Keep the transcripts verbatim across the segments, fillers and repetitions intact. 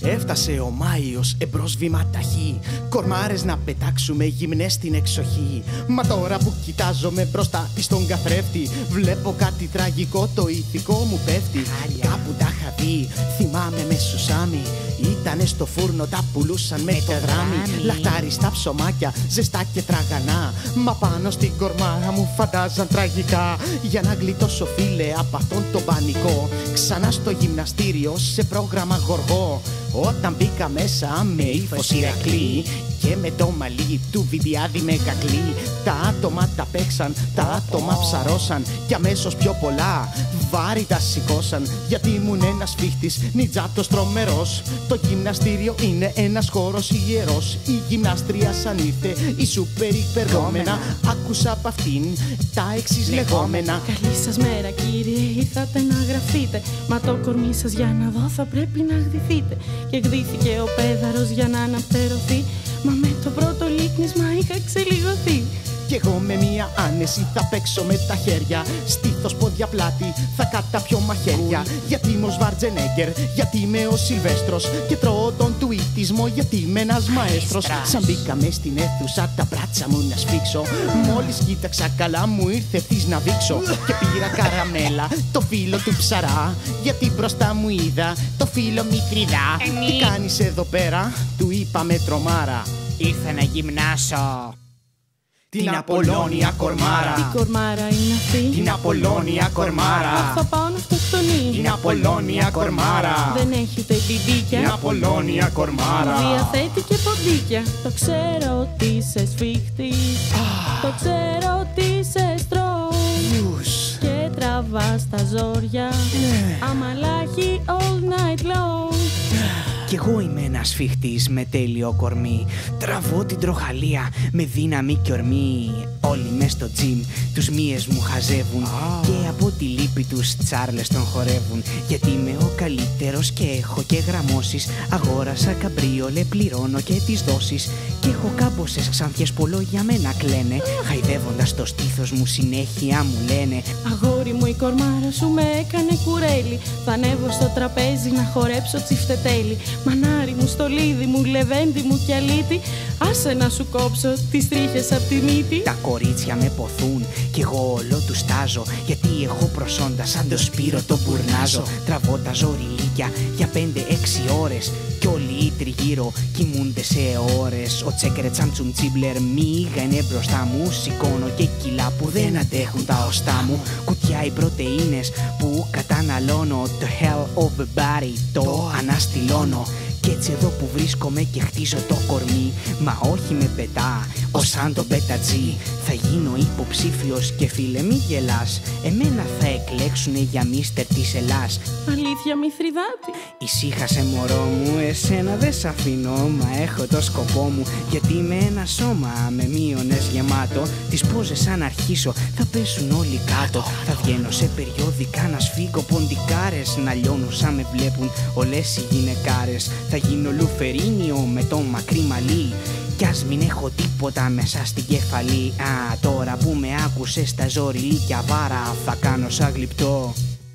Έφτασε ο Μάιος, εμπρός βήμα ταχύ. Κορμάρες να πετάξουμε γυμνές στην εξοχή. Μα τώρα που κοιτάζομαι μπροστά στον καθρέφτη, βλέπω κάτι τραγικό, το ηθικό μου πέφτει. Κάπου τα είχα δει, θυμάμαι με σουσάμι. Ήτανε στο φούρνο, τα πουλούσαν με, με το δράμι. Λαχτάρι στα ψωμάκια, ζεστά και τραγανά. Μα πάνω στην κορμάρα μου φαντάζαν τραγικά. Για να γλιτώσω φίλε από αυτόν τον πανικό, ξανά στο γυμναστήριο σε πρόγραμμα γοργό. Όταν μπήκα μέσα με ύφος Ηρακλή και με το μαλλί του Βιντιάδη με κακλή, τα άτομα τα παίξαν, τα άτομα ψαρώσαν κι αμέσως πιο πολλά βάρη τα σηκώσαν. Γιατί ήμουν ένας φίχτης, νιτζάτος τρομερός. Το γυμναστήριο είναι ένας χώρος ιερός. Η γυμνάστρια σαν ήρθε, η σούπερ υπεργόμενα. Άκουσα απ' αυτήν τα εξής λεγόμενα. Καλή σας μέρα κύριε, ήρθατε να γραφτείτε. Μα το κορμί σας για να δω θα πρέπει να γδυθείτε. Και γδύθηκε ο πέδαρος για να αναπτερωθεί. Μα με το πρώτο λίκνισμα είχα ξελιγωθεί. Κι εγώ με μία άνεση θα παίξω με τα χέρια. Στήθος, πόδια, πλάτη, θα καταπιώ μαχαίρια. Γιατί είμαι ο Σβαρτζενέγκερ, γιατί είμαι ο Σιλβέστρος. Και τρώω τον τουιτισμό γιατί είμαι ένας μαέστρος. Σαν μπήκα μες στην αίθουσα τα μπράτσα μου να σφίξω, μόλις κοίταξα καλά μου ήρθε ευθύς να δείξω. Και πήρα καραμέλα, το φύλλο του ψαρά, γιατί μπροστά μου είδα το φύλλο Μητριδά. Τι κάνεις εδώ πέρα, του είπα με τρομάρα. Ήρθα να γυμνάσω την Απολλώνια κορμάρα. Τι κορμάρα είναι αυτή? Την Απολλώνια κορμάρα. Θα πάω να αυτοκτονεί. Την Απολλώνια κορμάρα. Δεν έχει ούτε μπιμπίκια. Την Απολλώνια κορμάρα. Διαθέτει και ποντίκια. Το ξέρω ότι είσαι σφίχτης. Το ξέρω ότι είσαι στρος. Και τραβάς τα ζόρια. Αμαλάχη all night long. Κι εγώ είμαι ένας φίχτης με τέλειο κορμί. Τραβώ την τροχαλία με δύναμη και ορμή. Όλοι μες στο τζιμ τους μύες μου χαζεύουν. Oh. Και από τη λύπη τους τσάρλες τον χορεύουν. Γιατί είμαι ο καλύτερος και έχω και γραμμώσεις. Αγόρασα καμπρίολε, πληρώνω και τις δόσεις. Και έχω κάμποσες ξανθιές πολλό για μένα κλαίνε. Χαϊδεύοντας το στήθος μου συνέχεια μου λένε. Αγόρι μου η κορμάρα σου με έκανε κουρέλι. Θα ανέβω στο τραπέζι να χορέψω τσιφτετέλι. Μανάρι μου, στολίδι μου, λεβέντι μου κι αλίτι. Άσε να σου κόψω τις τρίχες απ' τη μύτη. Τα κορίτσια με ποθούν κι εγώ όλο τους τάζω. Γιατί έχω προσόντα σαν το Σπύρο το μπουρνάζω. Τραβώ τα ζωριλίκια για πέντε έξι ώρες. Κι όλοι οι τριγύρω κοιμούνται σε ώρες. Ο τσέκρε τσάμτσουμ τσίμπλερ μίγα είναι μπροστά μου. Σηκώνω και κιλά που δεν αντέχουν τα οστά μου. Κουτιά οι πρωτεΐνες που καταναλώνω. Το hell of a body το αναστηλώνω. Κι έτσι εδώ που βρίσκομαι και χτίζω το κορμί. Μα όχι με πετά, ως σαν το πετατζή. Θα γίνω υποψήφιος και φίλε μη γελάς. Εμένα θα εκλέξουνε για μίστερ της Ελλάς. Αλήθεια Μηθριδάτη. Ησύχασε μωρό μου, εσένα δεν σ' αφήνω. Μα έχω το σκοπό μου, γιατί είμαι ένα σώμα με μείονες γεμάτο. Τις πόζες αν αρχίσω θα πέσουν όλοι κάτω. Θα βγαίνω σε περιόδικα να σφίγγω ποντικάρες. Να λιώνουν σαν με βλέπουν όλες οι γυναικάρες. Θα γίνω λουφερίνιο με το μακρύ μαλλί. Κι ας μην έχω τίποτα μέσα στην κεφαλή. Α, τώρα που με άκουσες τα ζωριλίκια βάρα, θα κάνω σαν γλυπτό.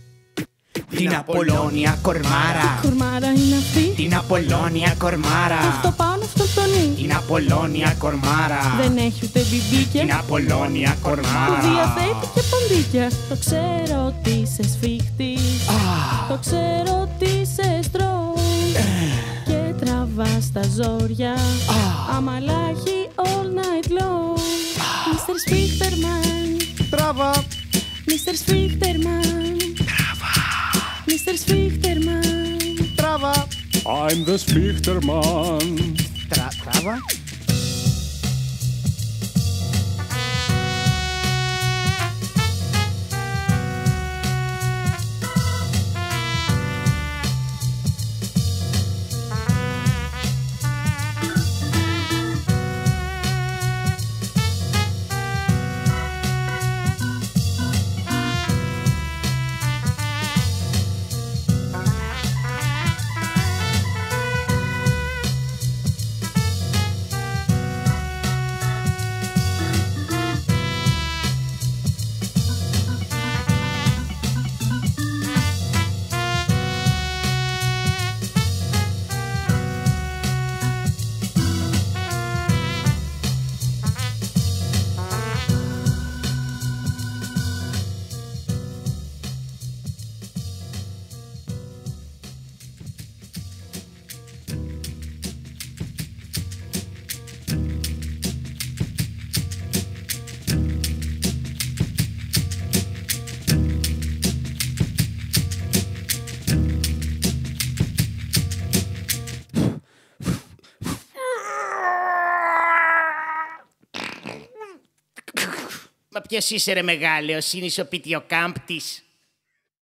Την Απολλώνια κορμάρα. Τι κορμάρα είναι αυτή? Την Απολλώνια κορμάρα. Αυτό πάνω αυτοκτονεί. Την Απολλώνια κορμάρα. Δεν έχει ούτε μπιμπίκια. Την Απολλώνια κορμάρα. Διαθέτει και ποντίκια. Το ξέρω ότι είσαι σφίχτης. Το ξέρω ότι είσαι στρος. Και τραβάς τα ζόρια. Αμαλάχη all night long. Μίστερ Σφίχτερμαν. Τράβα. Μίστερ Σφίχτερμαν. Μίστερ Σφίχτερμαν. Τράβα. I'm the Sfichterman. Τρα, τράβα. Μα ποιος είσαι ρε μεγάλε, ο Σύνης ο Πιτιοκάμπτης?